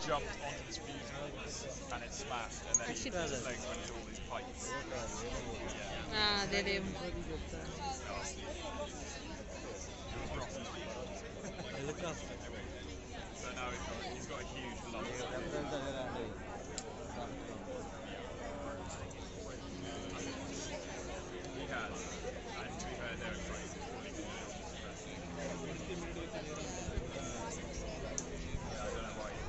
jumped onto this fuse and it smashed, and then his legs went into all these pipes. Yeah. Ah, dedevo. It was rotten. So now he's got a huge lump. He has, and to be fair, they're excited. Yeah, I don't know why.